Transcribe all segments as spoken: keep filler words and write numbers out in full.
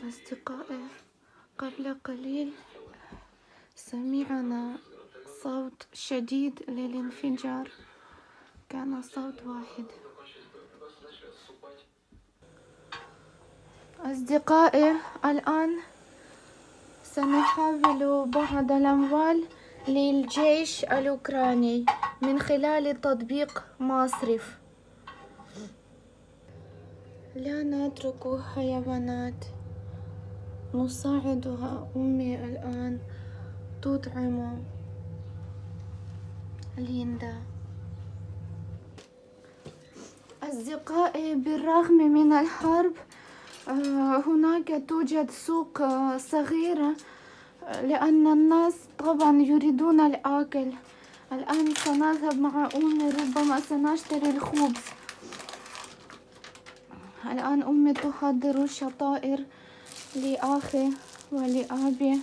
أصدقائي، قبل قليل سمعنا صوت شديد للانفجار، كان صوت واحد. أصدقائي، الآن سنحول بعض الأموال للجيش الأوكراني من خلال تطبيق مصرف. لا نترك حيوانات، نساعدها. أمي الآن تطعم ليندا. أصدقائي، بالرغم من الحرب هناك توجد سوق صغيرة لأن الناس طبعا يريدون الأكل. الآن سنذهب مع أمي، ربما سنشتري الخبز. الآن أمي تحضر الشطائر لأخي ولأبي.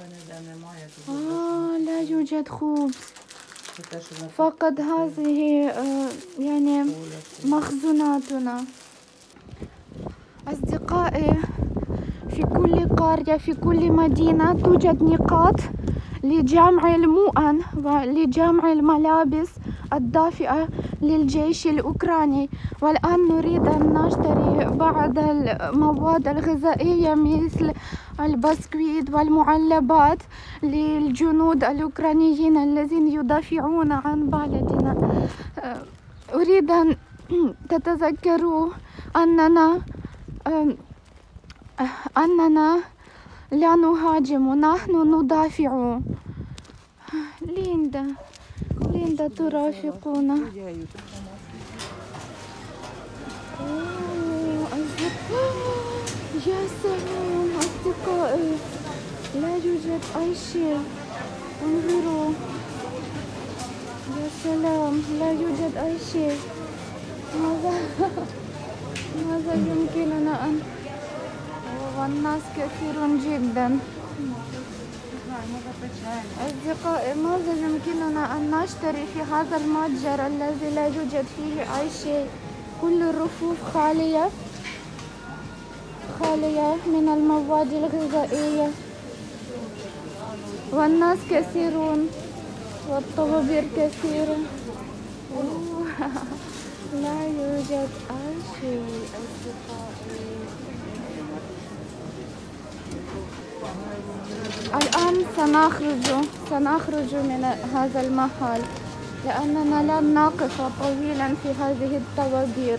آه لا يوجد خبز، فقط هذه آه يعني مخزوناتنا. أصدقائي، في كل قرية في كل مدينة توجد نقاط لجمع المؤن ولجمع الملابس الدافئة للجيش الأوكراني. والآن نريد أن نشتري بعض المواد الغذائية مثل البسكويت والمعلبات للجنود الأوكرانيين الذين يدافعون عن بلدنا. أريد أن تتذكروا أننا أننا لا نهاجم، نحن ندافع. ليندا ليندا ترافقنا. يا سلام أصدقائي، لا يوجد أي شيء. انظروا، يا سلام، لا يوجد أي شيء. ماذا ماذا يمكننا أن والناس كثير جدا. أصدقائي، ماذا يمكننا أن نشتري في هذا المتجر الذي لا يوجد فيه أي شيء؟ كل الرفوف خالية خالية من المواد الغذائية، والناس كثيرون والطوابير كثيرة. لا يوجد أي شيء أصدقائي. الآن سنخرج سنخرج من هذا المحل لأننا لن نقف طويلا في هذه الطوابير.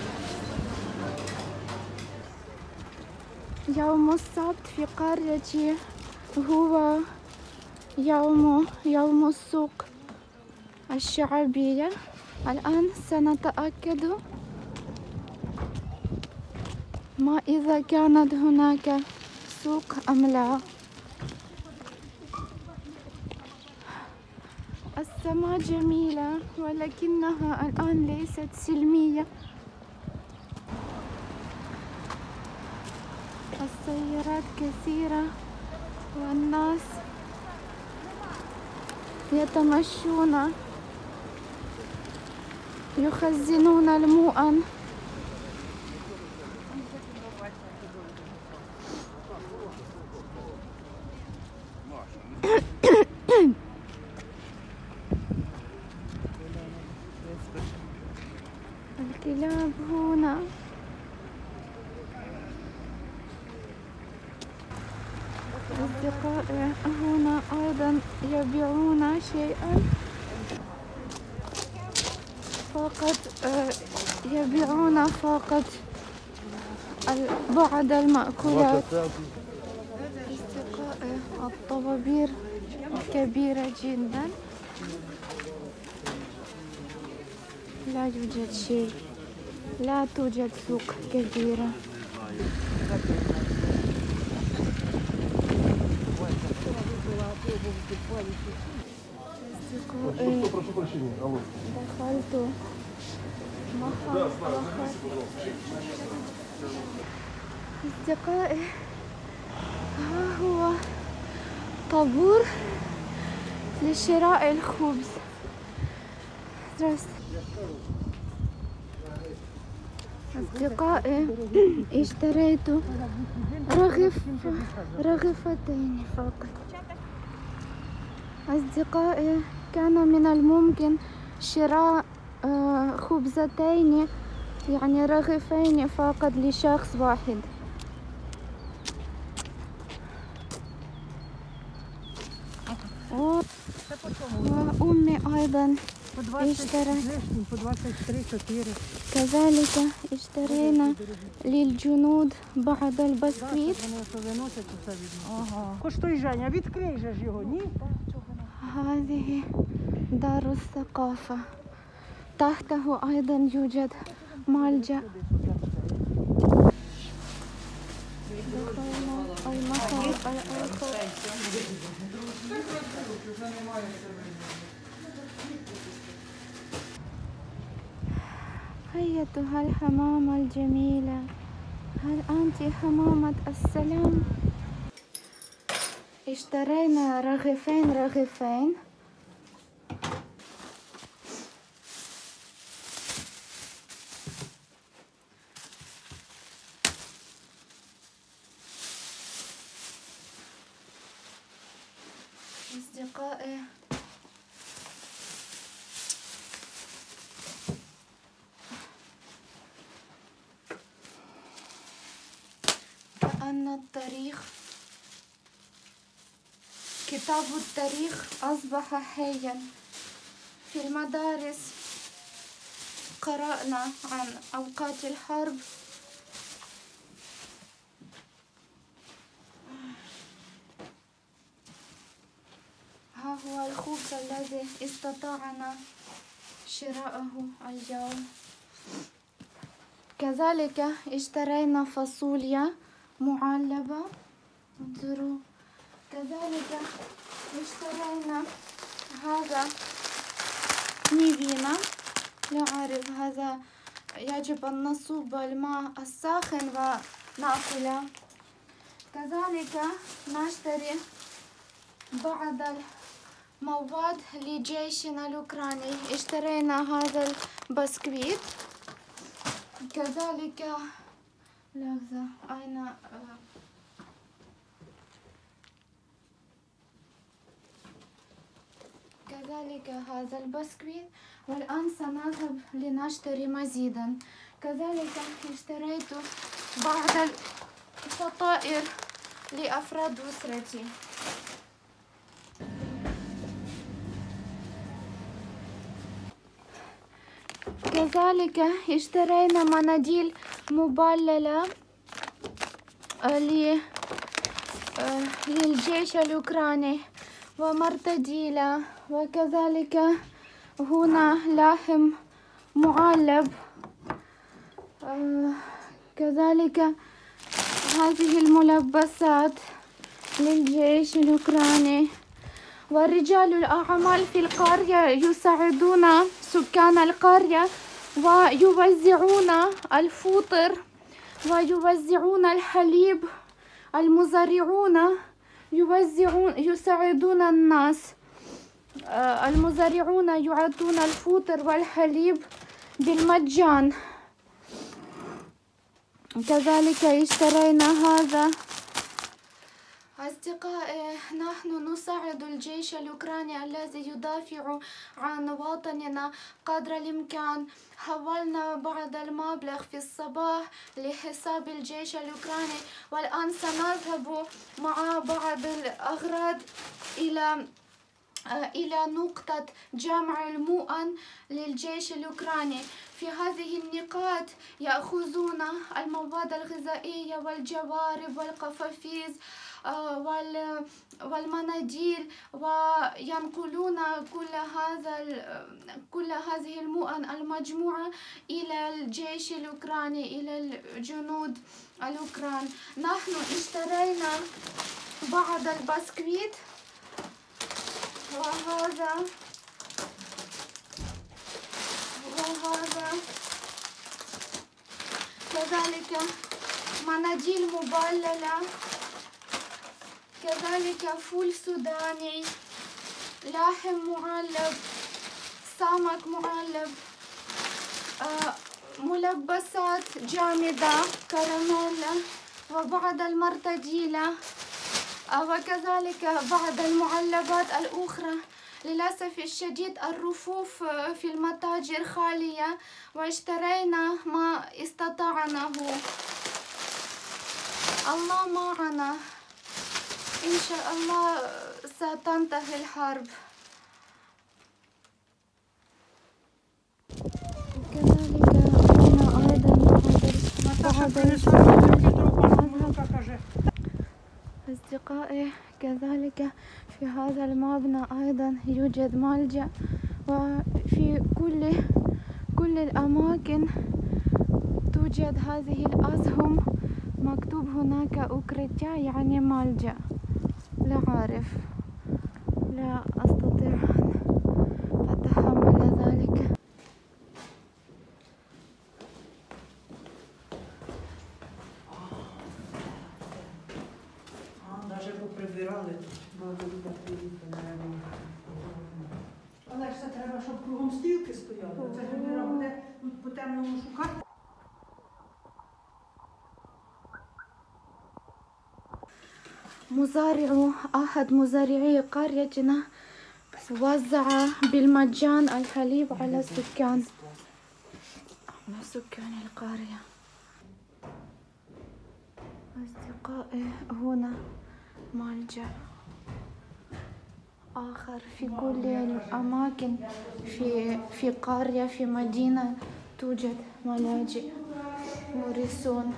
يوم السبت في قريتي هو يوم يوم السوق الشعبية. الآن سنتأكد ما إذا كانت هناك سوق أم لا. السماء جميلة ولكنها الآن ليست سلمية. السيارات كثيرة والناس يتمشون يخزنون المؤن. الكلاب هنا. أصدقائي، هنا أيضا يبيعون شيئا، فقط يبيعون فقط بعض المأكولات. أصدقائي، الطوابير كبيرة جدا، لا يوجد شيء، لا توجد سوق كبيرة. دخلت محل أصدقائي، ها هو طابور لشراء الخبز. أصدقائي، اشتريت رغف رغفتين فقط. أصدقائي، كان من الممكن شراء خبزتين، يعني رغيفين فقط لشخص واحد. وأمي أيضا اشترت، كذلك اشترينا للجنود بعض البسكويت. هذه دار الثقافة، تحته أيضا يوجد ملجأ. دخلنا المقهى الآخر. أيتها الحمامة الجميلة، هل أنت حمامة السلام؟ اشترينا رغيفين رغيفين أصدقائي. كأن التاريخ، كتاب التاريخ أصبح حيا. في المدارس قرأنا عن أوقات الحرب، ها هو الخبز الذي استطعنا شراءه اليوم. كذلك اشترينا فاصوليا معلبة، انظروا. كذلك اشترينا هذا نيفينا، لا أعرف، هذا يجب أن نصب الماء الساخن ونأكله. كذلك نشتري بعض المواد لجيشنا الأوكراني، اشترينا هذا البسكويت. كذلك لحظة، أين كذلك هذا البسكويت. والآن سنذهب لنشتري مزيدا. كذلك اشتريت بعض الفطائر لأفراد أسرتي. كذلك اشترينا مناديل مبللة للجيش الأوكراني ومرتديلة. وكذلك هنا لحم معلب. كذلك هذه الملبسات للجيش الأوكراني. ورجال الأعمال في القرية يساعدون سكان القرية ويوزعون الفطر ويوزعون الحليب. المزارعون يوزعون يساعدون الناس. المزارعون يعطون الفطر والحليب بالمجان. كذلك اشترينا هذا. أصدقائي، نحن نساعد الجيش الأوكراني الذي يدافع عن وطننا قدر الإمكان. حولنا بعض المبلغ في الصباح لحساب الجيش الأوكراني، والآن سنذهب مع بعض الأغراض إلى إلى نقطة جمع المؤن للجيش الأوكراني. في هذه النقاط يأخذون المواد الغذائية والجوارب والقفافيز والمناديل، وينقلون كل هذا كل هذه المؤن المجموعة إلى الجيش الأوكراني، إلى الجنود الأوكران. نحن اشترينا بعض البسكويت، وهذا وهذا كذلك مناديل مبللة، كذلك فول سوداني، لحم معلب، سمك معلب، آه ملبسات جامدة، كراميل، وبعض المرتجيلة وكذلك بعض المعلبات الأخرى. للأسف الشديد الرفوف في المتاجر خالية، واشترينا ما استطعناه. الله معنا، إن شاء الله ستنتهي الحرب. وكذلك هنا أيضا أصدقائي، كذلك في هذا المبنى أيضا يوجد ملجأ، وفي كل كل الأماكن توجد هذه الأسهم، مكتوب هناك أوكريتيا يعني ملجأ. لا أعرف، لا أستطيع أن أتحمل ذلك. Прибирали, але ж це треба, щоб кругом стрілки стояли. Це ж не буде по темному шукати. مزارع أحد مزارعي قريتنا وزع بالمجان الحليب على السكان على سكان القرية. أصدقائي، هنا ملجأ آخر في كل الأماكن، في في قرية، في مدينة توجد ملاجئ يورثون.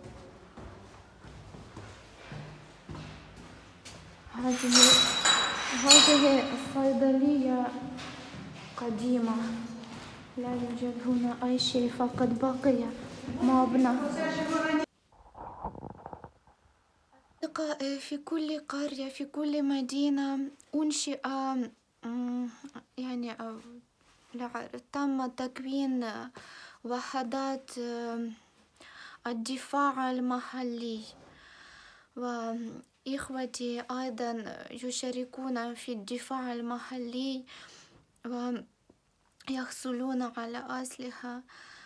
هذه هذه الصيدلية قديمة، لا يوجد هنا أي شيء، فقد بقي مبنى. في كل قرية، في كل مدينة أنشئ يعني تم تكوين وحدات الدفاع المحلي، وإخوتي أيضا يشاركون في الدفاع المحلي ويحصلون على أسلحة.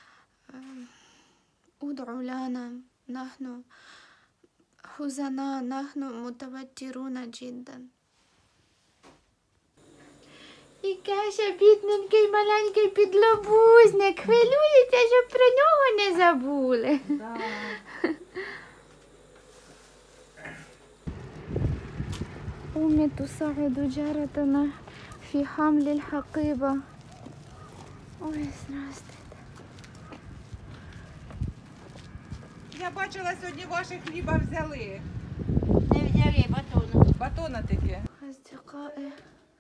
ادعوا لنا، نحن حزناء، نحن متوترون جدا. І каже, бідненький маленький підлобузник, хвилюється, щоб про нього не забули. أمي تساعد جارتنا في حمل الحقيبة. Ой, здравствуйте. Я бачила, сьогодні ваші хліба взяли. Не взяли батона. Батона таке. أصدقائي،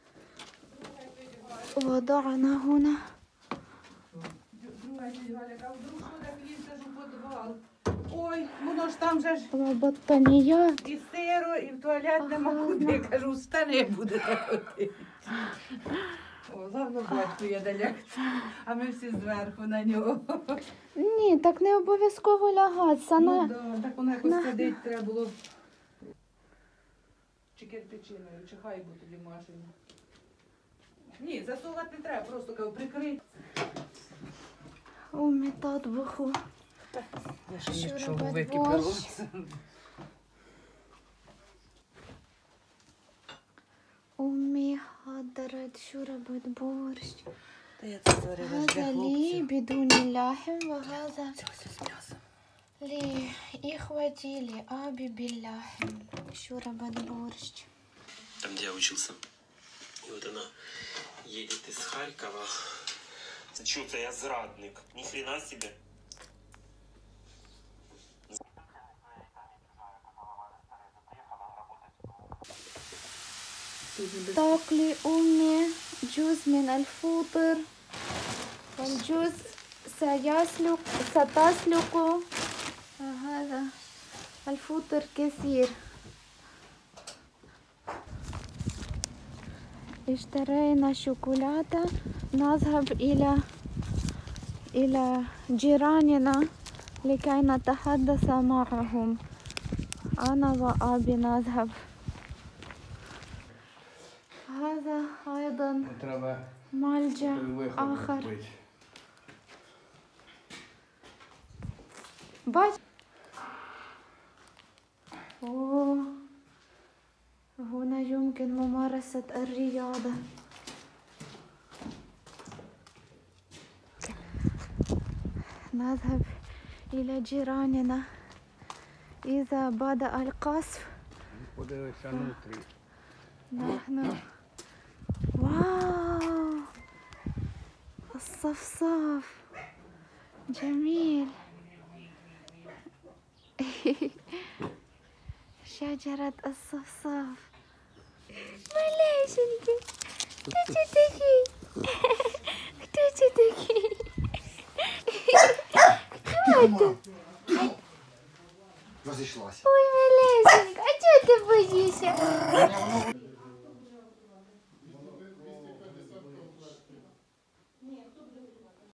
وضعنا هنا Ой, воно ж там же ж وبطانيات. і сиро, і в туалет нема куди. Я кажу, встане, будете ходити. О, головне батько є далеко, а ми всі зверху на нього. Ні, так не обов'язково лягатися. Ну, На... да, так воно якось на- сидить, треба було чи кирпичиною, чи хайбу тоді машину. Ні, засувати не треба, просто кажу, прикрити. أمي تطبخ. Я ще Що нічого робить википало. борщ? أمي حضرت شوربة بورش. Та я це зварила для هذا لي хлопців. بدون اللحم، وهذا Це все з м'ясом. لإخوتي لأبي باللحم. شوربة борщ. Там, где я учился. И вот она едет из Харькова. Чё-то я зрадник. Ни хрена себе. تاكلي أمي جزء من الفطر، والجزء سيسلق ستسلق. هذا الفطر كثير. اشترينا شوكولاتة، نذهب إلى إلى جيراننا لكي نتحدث معهم. أنا وأبي نذهب. هذا أيضا ملجأ آخر. باش أوه. هنا يمكن ممارسة الرياضة. نذهب إلى جيراننا إذا بدأ القصف. نحن واو، الصفصاف جميل. شجرة الصفصاف. معليش انت كتوتكي كتوتكي كتوت. Розійшлася. Ой, малесенька, а чого ти боїшся?